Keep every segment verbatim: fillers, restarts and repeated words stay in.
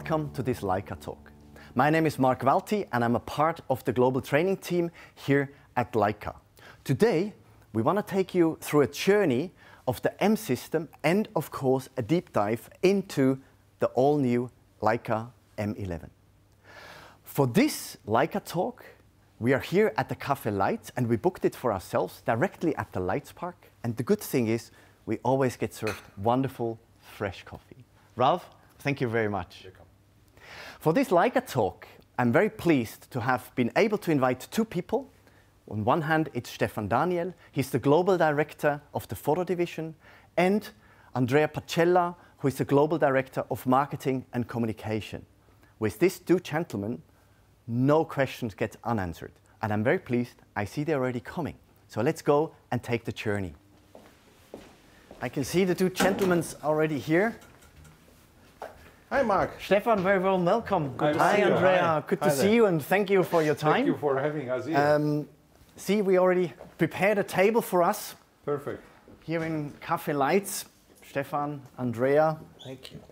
welcome to this Leica talk. My name is Mark Walti and I'm a part of the global training team here at Leica. Today, we want to take you through a journey of the M system and, of course, a deep dive into the all-new Leica M eleven. For this Leica talk, we are here at the Café Lights and we booked it for ourselves directly at the Lights Park. And the good thing is, we always get served wonderful, fresh coffee. Ralph, thank you very much. Welcome. For this Leica talk, I'm very pleased to have been able to invite two people. On one hand, it's Stefan Daniel. He's the Global Director of the Photo Division, and Andrea Pacella, who is the Global Director of Marketing and Communication. With these two gentlemen, no questions get unanswered. And I'm very pleased, I see they're already coming. So let's go and take the journey. I can see the two gentlemen already here. Hi, Mark. Stefan, very warm welcome. Good to Hi, see you. Andrea. Hi. Good to Hi see there. you, and thank you for your time. Thank you for having us here. Um, see, we already prepared a table for us Perfect. here in Café Lights. Stefan, Andrea. Thank you.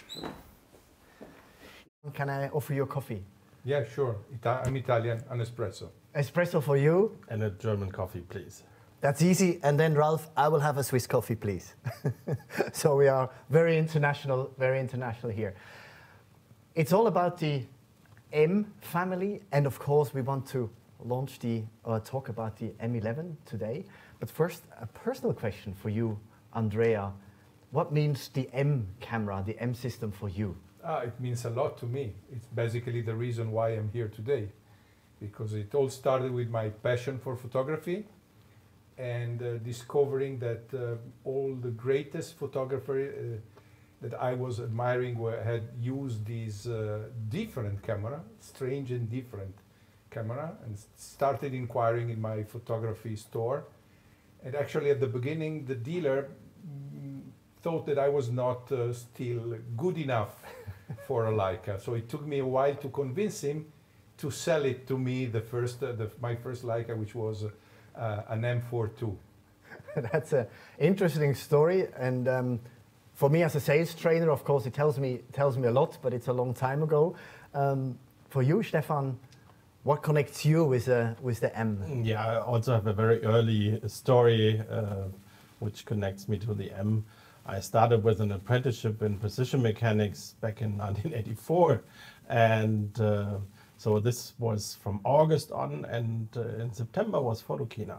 Can I offer you a coffee? Yeah, sure. Ita I'm Italian, an espresso. Espresso for you. And a German coffee, please. That's easy. And then, Ralph, I will have a Swiss coffee, please. So we are very international, very international here. It's all about the M family. And of course, we want to launch the, uh, talk about the M eleven today. But first, a personal question for you, Andrea. What means the M camera, the M system for you? Ah, it means a lot to me. It's basically the reason why I'm here today. Because it all started with my passion for photography and uh, discovering that uh, all the greatest photographers uh, that I was admiring were, had used these uh, different camera, strange and different camera, and started inquiring in my photography store. And actually at the beginning, the dealer mm, thought that I was not uh, still good enough for a Leica. So it took me a while to convince him to sell it to me, the first, uh, the, my first Leica, which was uh, an M forty-two. That's an interesting story. And um, for me as a sales trainer, of course, it tells me, tells me a lot, but it's a long time ago. Um, for you, Stefan, what connects you with, uh, with the M? Yeah, I also have a very early story uh, which connects me to the M. I started with an apprenticeship in precision mechanics back in nineteen eighty-four. And uh, so this was from August on, and uh, in September was Photokina.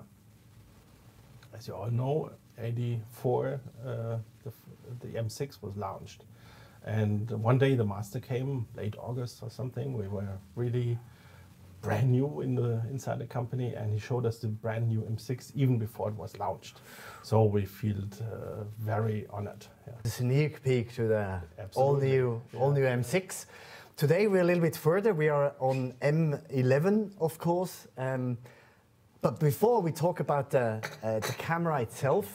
As you all know, eighty-four, uh, the, the M six was launched. And one day the master came, late August or something. We were really brand new in the inside the company, and he showed us the brand new M six even before it was launched. So we feel uh, very honored. Yeah. A sneak peek to the Absolutely. all new, Yeah. all new M six. Today we're a little bit further. We are on M eleven, of course. Um, but before we talk about the, uh, the camera itself,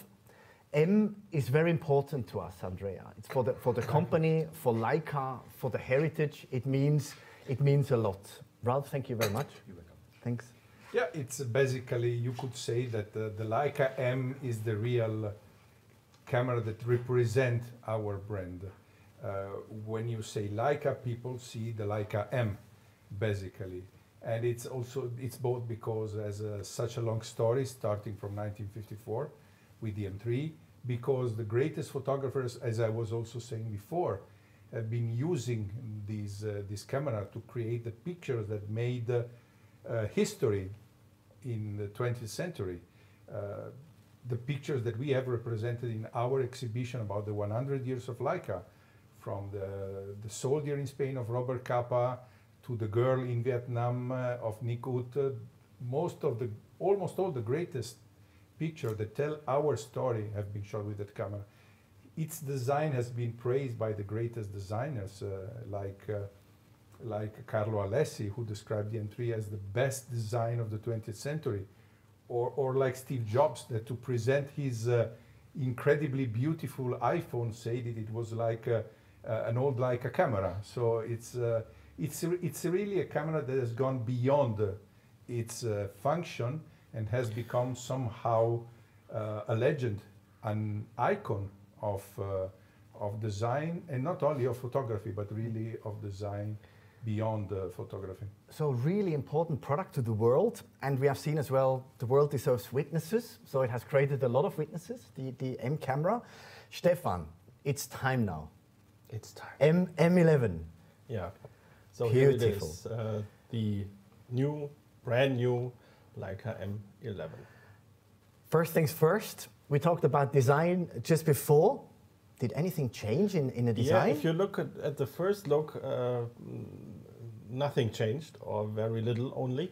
M is very important to us, Andrea. It's for the for the company, for Leica, for the heritage. It means it means a lot. Ralph, thank you very much. You're welcome. Thanks. Yeah, it's basically, you could say that uh, the Leica M is the real camera that represent our brand. Uh, when you say Leica, people see the Leica M, basically. And it's also, it's both because as a, such a long story, starting from nineteen fifty-four with the M three, because the greatest photographers, as I was also saying before, have been using these, uh, this camera to create the pictures that made uh, uh, history in the twentieth century. Uh, the pictures that we have represented in our exhibition about the one hundred years of Leica, from the, the soldier in Spain of Robert Capa to the girl in Vietnam uh, of Nick Ut, uh, most of the, almost all the greatest pictures that tell our story have been shot with that camera. Its design has been praised by the greatest designers uh, like, uh, like Carlo Alessi, who described the M three as the best design of the twentieth century, or, or like Steve Jobs, that to present his uh, incredibly beautiful iPhone, said that it was like a, uh, an old Leica camera. So it's, uh, it's, it's really a camera that has gone beyond uh, its uh, function and has become somehow uh, a legend, an icon of, uh, of design, and not only of photography, but really of design beyond uh, photography. So really important product to the world, and we have seen as well the world deserves witnesses, so it has created a lot of witnesses, the, the M camera. Stefan, it's time now. It's time. M M11. Yeah. So here it Beautiful. is, uh, the new, brand new Leica M eleven. First things first, we talked about design just before. Did anything change in, in the design? Yeah, if you look at, at the first look, uh, nothing changed, or very little only.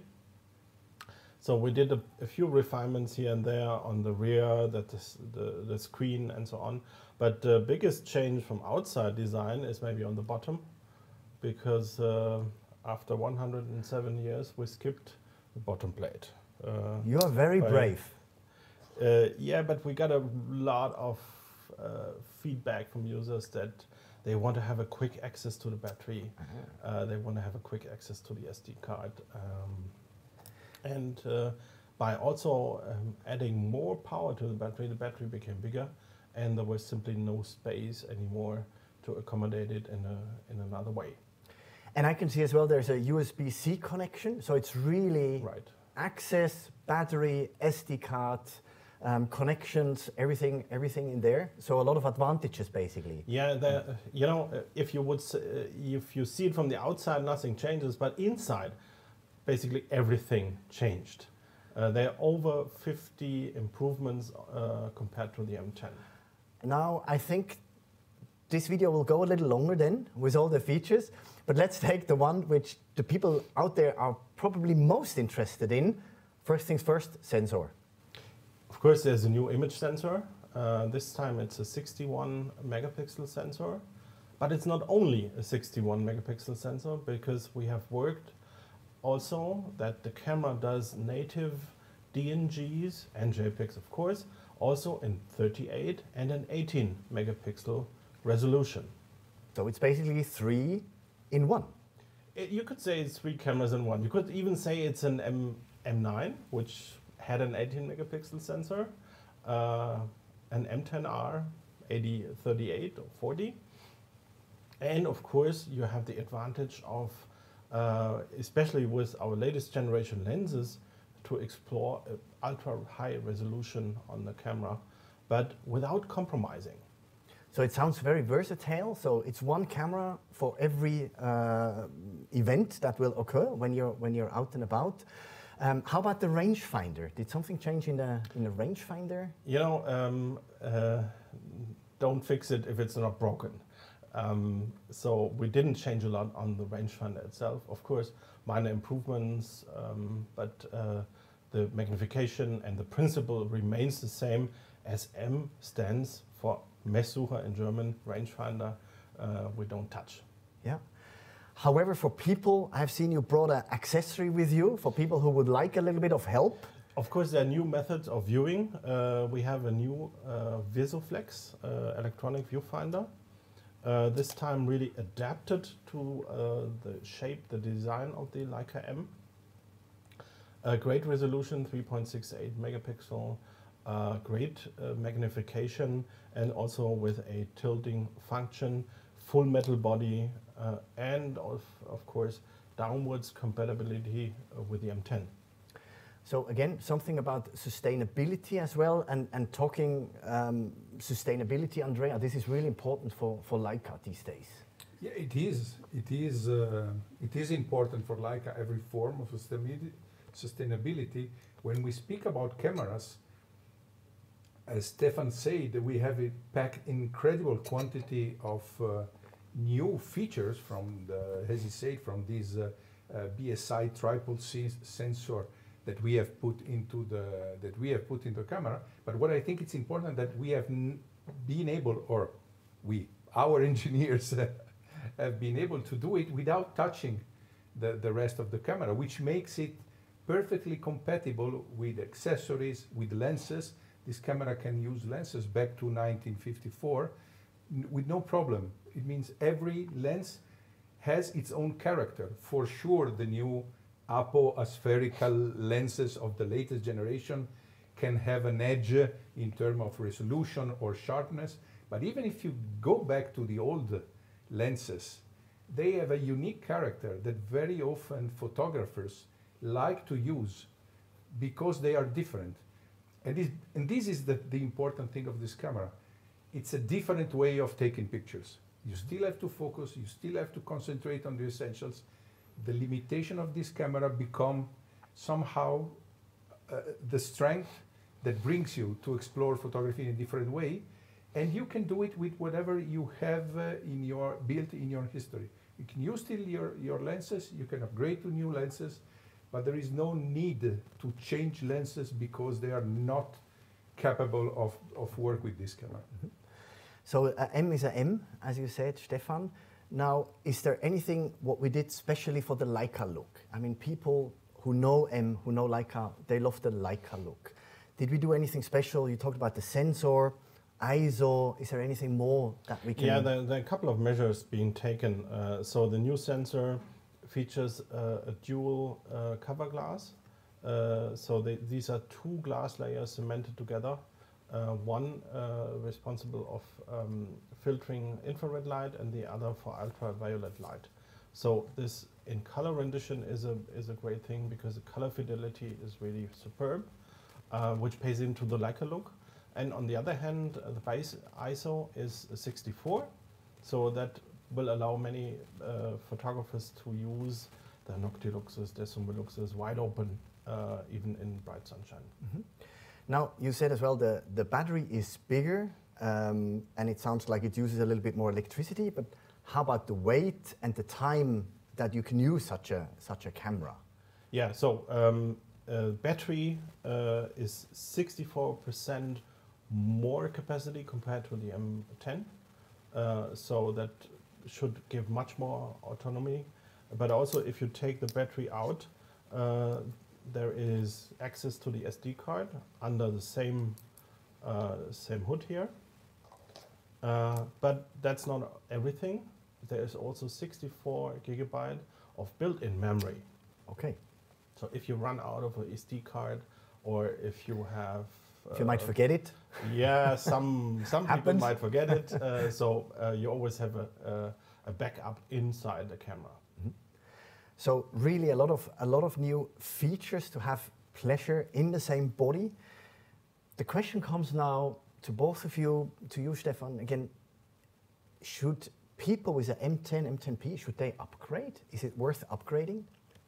So we did a, a few refinements here and there on the rear, that is the, the screen and so on. But the biggest change from outside design is maybe on the bottom, because uh, after one hundred seven years we skipped the bottom plate. Uh, You are very by- brave. Uh, yeah, but we got a lot of uh, feedback from users that they want to have a quick access to the battery. Uh, they want to have a quick access to the S D card. Um, and uh, by also um, adding more power to the battery, the battery became bigger, and there was simply no space anymore to accommodate it in, a, in another way. And I can see as well there's a U S B C connection, so it's really Right. access, battery, S D card, um, connections, everything, everything in there. So a lot of advantages basically. Yeah, the, you know, uh, if you would, s- uh, if you see it from the outside, nothing changes, but inside, basically everything changed. Uh, there are over fifty improvements uh, compared to the M ten. Now I think this video will go a little longer then with all the features, but let's take the one which the people out there are probably most interested in. First things first, sensor. Of course, there's a new image sensor. Uh, this time it's a sixty-one megapixel sensor, but it's not only a sixty-one megapixel sensor, because we have worked also that the camera does native D N Gs and JPEGs, of course, also in thirty-eight and an eighteen megapixel resolution. So it's basically three in one. It, you could say it's three cameras in one. You could even say it's an M M9, which had an eighteen megapixel sensor, uh, an M ten R, eighty, thirty-eight or forty. And of course, you have the advantage of, uh, especially with our latest generation lenses, to explore a ultra high resolution on the camera, but without compromising. So it sounds very versatile. So it's one camera for every uh, event that will occur when you're when you're out and about. Um, how about the rangefinder? Did something change in the in the rangefinder? You know, um, uh, don't fix it if it's not broken. Um, so we didn't change a lot on the rangefinder itself. Of course, minor improvements, um, but uh, the magnification and the principle remains the same, as M stands for Messsucher in German, rangefinder, uh, we don't touch. Yeah. However, for people, I've seen you brought an accessory with you for people who would like a little bit of help. Of course, there are new methods of viewing. Uh, we have a new uh, Visoflex uh, electronic viewfinder. Uh, this time really adapted to uh, the shape, the design of the Leica M. A great resolution, three point six eight megapixel, uh, great uh, magnification, and also with a tilting function, full metal body, uh, and of, of course downwards compatibility uh, with the M ten. So again, something about sustainability as well, and, and talking um, sustainability, Andrea, this is really important for, for Leica these days. Yeah, it is. It is. Uh, it is important for Leica every form of sustainability. Sustainability. When we speak about cameras, as Stefan said, we have a packed incredible quantity of uh, new features from the, as he said, from this uh, uh, B S I triple C sensor that we have put into the that we have put into the camera. But what I think it's important that we have n been able, or we, our engineers, have been able to do it without touching the the rest of the camera, which makes it perfectly compatible with accessories, with lenses. This camera can use lenses back to nineteen fifty-four with no problem. It means every lens has its own character. For sure, the new apo-aspherical lenses of the latest generation can have an edge in terms of resolution or sharpness, But even if you go back to the old lenses, they have a unique character that very often photographers like to use because they are different. And this, and this is the, the important thing of this camera. It's a different way of taking pictures. You still have to focus, you still have to concentrate on the essentials. The limitation of this camera become somehow uh, the strength that brings you to explore photography in a different way. And you can do it with whatever you have uh, in your, built in your history. You can use still your, your lenses, you can upgrade to new lenses, but there is no need to change lenses because they are not capable of, of work with this camera. Mm-hmm. So uh, M is a M, as you said, Stefan. Now, is there anything what we did specially for the Leica look? I mean, people who know M, who know Leica, they love the Leica look. Did we do anything special? You talked about the sensor, I S O. Is there anything more that we can... Yeah, there, there are a couple of measures being taken. Uh, so the new sensor features uh, a dual uh, cover glass. Uh, so they, these are two glass layers cemented together. Uh, one uh, responsible of um, filtering infrared light and the other for ultraviolet light. So this in color rendition is a, is a great thing because the color fidelity is really superb, uh, which pays into the Leica look. And on the other hand, uh, the base I S O is sixty-four, so that will allow many uh, photographers to use the noctiluxes, the sumiluxes wide open, uh, even in bright sunshine. Mm-hmm. Now, you said as well the, the battery is bigger, um, and it sounds like it uses a little bit more electricity, but how about the weight and the time that you can use such a, such a camera? Yeah, so um, uh, battery uh, is sixty-four percent more capacity compared to the M ten, uh, so that should give much more autonomy. But also if you take the battery out, uh, there is access to the S D card under the same, uh, same hood here. Uh, but that's not everything. There is also sixty-four gigabyte of built-in memory. Okay. So if you run out of an S D card, or if you have... If you uh, might forget it. Yeah, some, some people Happens. might forget it. Uh, so uh, you always have a, a, a backup inside the camera. Mm-hmm. So really a lot of a lot of new features to have pleasure in the same body. The question comes now to both of you, to you, Stefan, again, should people with an M ten, M ten P, should they upgrade? Is it worth upgrading?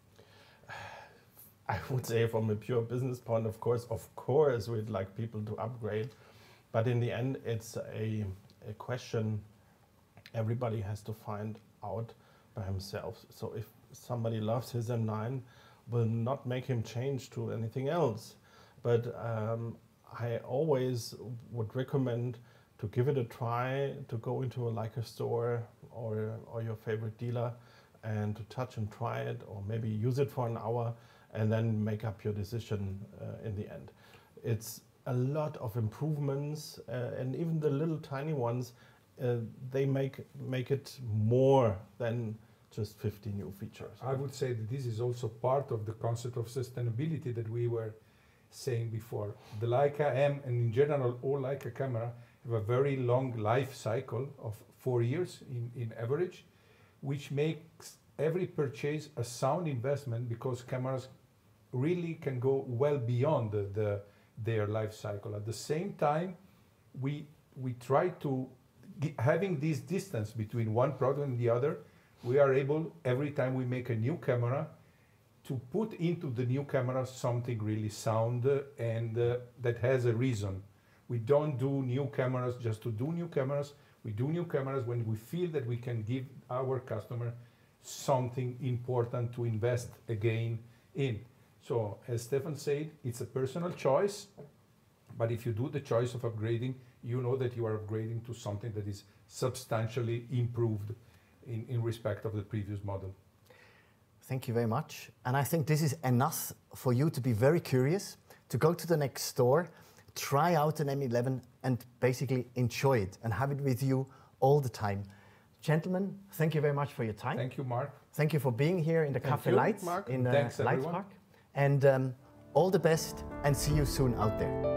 I would say from a pure business point, of course, of course, we'd like people to upgrade. But in the end, it's a, a question everybody has to find out by himself. So if somebody loves his M nine, will not make him change to anything else. But um, I always would recommend to give it a try, to go into a Leica store or, or your favorite dealer and to touch and try it, or maybe use it for an hour and then make up your decision uh, in the end. It's a lot of improvements, uh, and even the little tiny ones, uh, they make, make it more than just fifty new features. I would say that this is also part of the concept of sustainability that we were saying before. The Leica M, and in general all Leica camera, have a very long life cycle of four years in, in average, which makes every purchase a sound investment because cameras really can go well beyond the, the, their life cycle. At the same time, we, we try to, having this distance between one product and the other, we are able, every time we make a new camera, to put into the new camera something really sound uh, and uh, that has a reason. We don't do new cameras just to do new cameras. We do new cameras when we feel that we can give our customer something important to invest again in. So, as Stefan said, it's a personal choice, but if you do the choice of upgrading, you know that you are upgrading to something that is substantially improved in, in respect of the previous model. Thank you very much. And I think this is enough for you to be very curious, to go to the next store, try out an M eleven and basically enjoy it and have it with you all the time. Gentlemen, thank you very much for your time. Thank you, Mark. Thank you for being here in the Thank Café you, Lights Mark. in uh, Thanks, Lights everyone. Park. And um, all the best and see you soon out there.